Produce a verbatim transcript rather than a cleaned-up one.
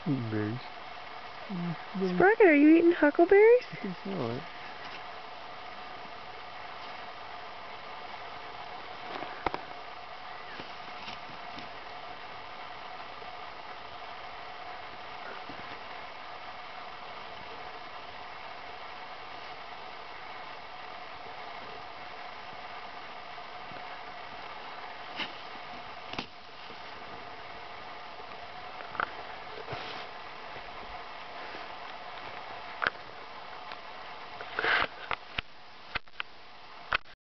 Eating berries. Sprocket, are you eating huckleberries? I can smell it.